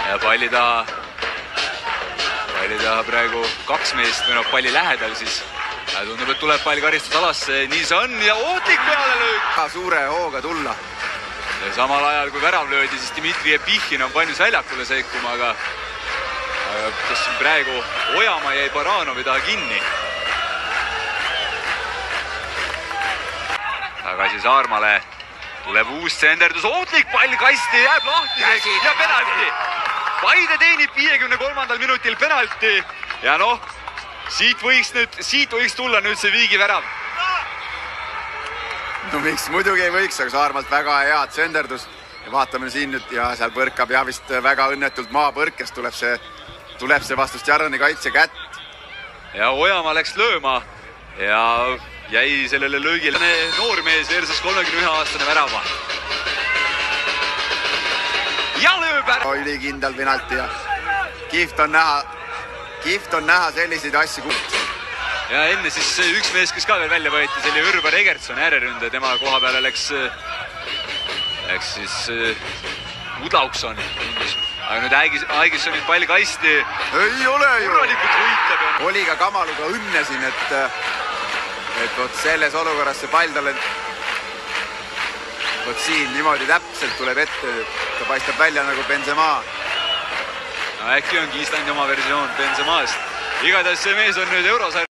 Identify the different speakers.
Speaker 1: Ja palli taha praegu 2 meest või palli lähedal siis. Tundub, et tuleb pall karistusalasse, nii see on ja ootlik pealelöök.
Speaker 2: Suure hooga tulla.
Speaker 1: Ja samal ajal kui värav löödi, siis Dmitri Epihhin on valmis väljakule seikuma, aga kes siin praegu Ojamaa jäi Baranovi taha kinni. Tagasi Saarmale. Tuleb uus tsenderdus, ootlik pall kasti, jääb lahti ja penalti. Paide teenib 53. minutil penalti ja siit võiks tulla nüüd see viigi värav.
Speaker 2: No miks, muidugi ei võiks, aga Saarmalt väga hea tsenderdus. Ja vaatame siin nüüd ja seal põrkab ja vist väga õnnetult maapõrkes tuleb see vastu Stjarnani kaitse kätt.
Speaker 1: Ja Ojamaa läks lööma ja jäi sellele löögile noormees versus 31-aastane värava. Ja lööb ära!
Speaker 2: Ülikindel penalti ja kihvt on näha selliseid asju.
Speaker 1: Ja enne siis üks mees, kes ka veel välja võeti, see oli Ürvar Egertson, ääreründe, tema koha peale läks siis Udlaukson. Aga nüüd Aigissonid pall kasti.
Speaker 2: Ei ole ju!
Speaker 1: Urralikult võitleb.
Speaker 2: Oli ka Kamaluga õnne siin, et võt selles olukorras see pall talle võt siin niimoodi täpselt tuleb ette, ta paistab välja nagu Benzema.
Speaker 1: Äkki ongi Islandi oma versioon Benzemaast. Igatahes see mees on nüüd eurosarjas.